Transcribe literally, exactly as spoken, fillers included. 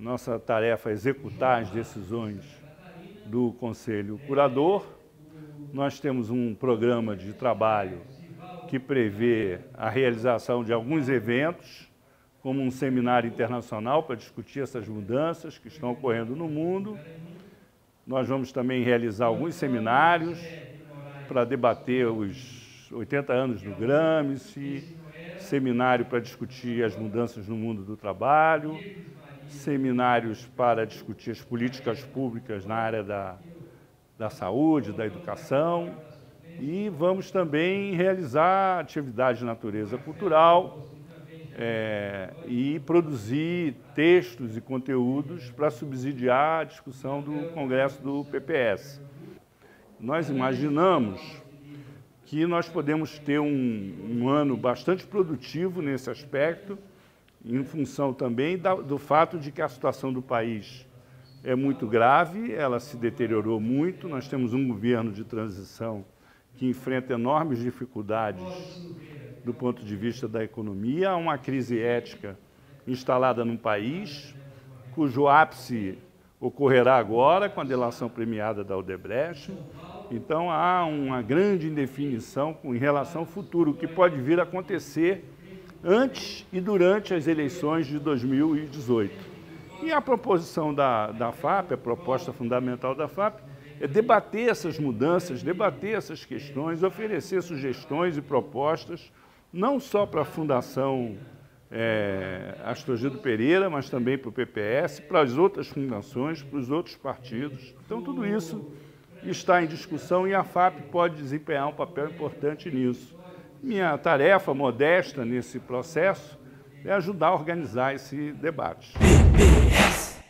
nossa tarefa é executar as decisões do Conselho Curador. Nós temos um programa de trabalho que prevê a realização de alguns eventos, como um seminário internacional para discutir essas mudanças que estão ocorrendo no mundo. Nós vamos também realizar alguns seminários para debater os oitenta anos do Gramsci, seminário para discutir as mudanças no mundo do trabalho, seminários para discutir as políticas públicas na área da, da saúde, da educação, e vamos também realizar atividades de natureza cultural é, e produzir textos e conteúdos para subsidiar a discussão do Congresso do P P S. Nós imaginamos que nós podemos ter um, um ano bastante produtivo nesse aspecto, em função também da, do fato de que a situação do país é muito grave, ela se deteriorou muito, nós temos um governo de transição que enfrenta enormes dificuldades do ponto de vista da economia, há uma crise ética instalada no país, cujo ápice ocorrerá agora com a delação premiada da Odebrecht. Então, há uma grande indefinição em relação ao futuro, o que pode vir a acontecer antes e durante as eleições de dois mil e dezoito. E a proposição da, da F A P, a proposta fundamental da F A P, é debater essas mudanças, debater essas questões, oferecer sugestões e propostas, não só para a Fundação é, Astrogildo Pereira, mas também para o P P S, para as outras fundações, para os outros partidos. Então, tudo isso está em discussão e a F A P pode desempenhar um papel importante nisso. Minha tarefa modesta nesse processo é ajudar a organizar esse debate. P P S